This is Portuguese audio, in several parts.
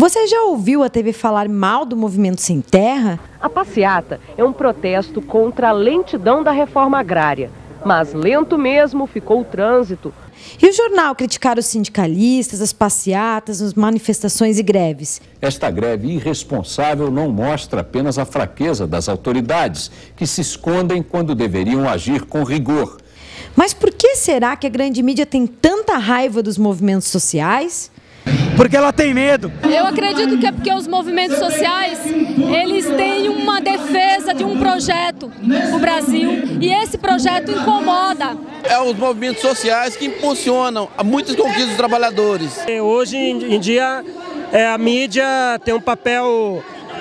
Você já ouviu a TV falar mal do Movimento Sem Terra? A passeata é um protesto contra a lentidão da reforma agrária. Mas lento mesmo ficou o trânsito. E o jornal criticar os sindicalistas, as passeatas, as manifestações e greves. Esta greve irresponsável não mostra apenas a fraqueza das autoridades, que se escondem quando deveriam agir com rigor. Mas por que será que a grande mídia tem tanta raiva dos movimentos sociais? Porque ela tem medo. Eu acredito que é porque os movimentos sociais, eles têm uma defesa de um projeto no Brasil e esse projeto incomoda. É os movimentos sociais que impulsionam muitas conquistas dos trabalhadores. Hoje em dia a mídia tem um papel,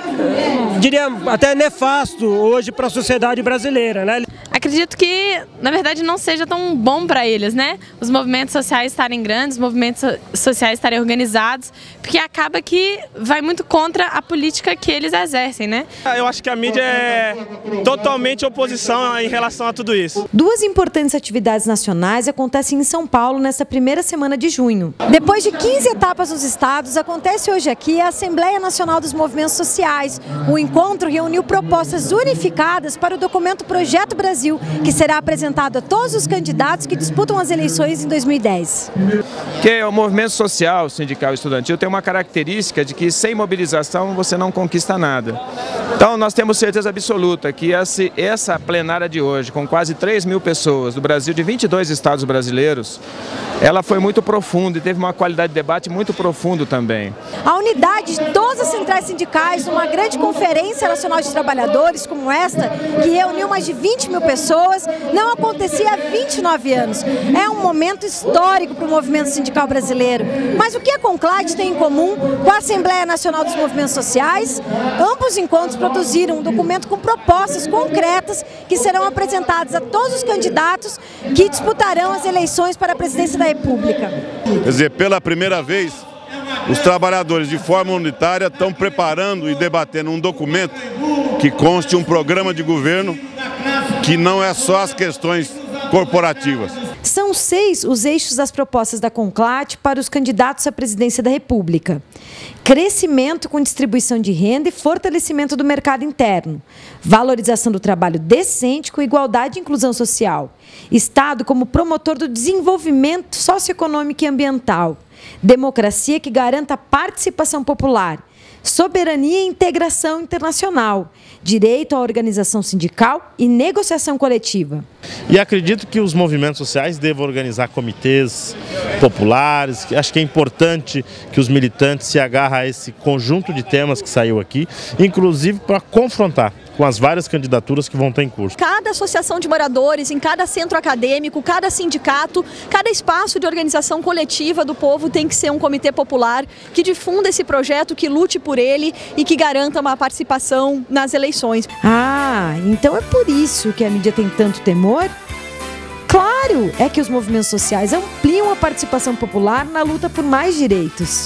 diria até nefasto hoje para a sociedade brasileira, né? Acredito que, na verdade, não seja tão bom para eles, né? Os movimentos sociais estarem grandes, os movimentos sociais estarem organizados, porque acaba que vai muito contra a política que eles exercem, né? Eu acho que a mídia é totalmente oposição em relação a tudo isso. Duas importantes atividades nacionais acontecem em São Paulo nesta primeira semana de junho. Depois de 15 etapas nos estados, acontece hoje aqui a Assembleia Nacional dos Movimentos Sociais. O encontro reuniu propostas unificadas para o documento Projeto Brasil, que será apresentado a todos os candidatos que disputam as eleições em 2010. Que o movimento social, sindical e estudantil tem uma característica de que sem mobilização você não conquista nada. Então nós temos certeza absoluta que essa plenária de hoje, com quase 3.000 pessoas do Brasil, de 22 estados brasileiros, ela foi muito profunda e teve uma qualidade de debate muito profundo também. A unidade de todas as centrais sindicais, numa grande conferência nacional de trabalhadores como esta, que reuniu mais de 20.000 pessoas, não acontecia há 29 anos. É um momento histórico para o movimento sindical brasileiro. Mas o que a Conclade tem em comum com a Assembleia Nacional dos Movimentos Sociais? Ambos encontros produziram um documento com propostas concretas que serão apresentadas a todos os candidatos que disputarão as eleições para a presidência da República. Quer dizer, pela primeira vez, os trabalhadores de forma unitária estão preparando e debatendo um documento que conste um programa de governo que não é só as questões corporativas. São 6 os eixos das propostas da Conclade para os candidatos à presidência da República. Crescimento com distribuição de renda e fortalecimento do mercado interno. Valorização do trabalho decente com igualdade e inclusão social. Estado como promotor do desenvolvimento socioeconômico e ambiental. Democracia que garanta a participação popular. Soberania e integração internacional, direito à organização sindical e negociação coletiva. E acredito que os movimentos sociais devam organizar comitês populares. Acho que é importante que os militantes se agarrem a esse conjunto de temas que saiu aqui, inclusive para confrontar com as várias candidaturas que vão estar em curso. Cada associação de moradores, em cada centro acadêmico, cada sindicato, cada espaço de organização coletiva do povo tem que ser um comitê popular que difunda esse projeto, que lute por ele e que garanta uma participação nas eleições. Ah, então é por isso que a mídia tem tanto temor? Claro, é que os movimentos sociais ampliam a participação popular na luta por mais direitos.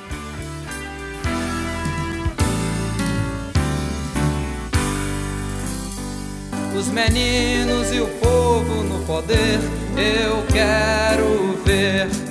Os meninos e o povo no poder, eu quero ver.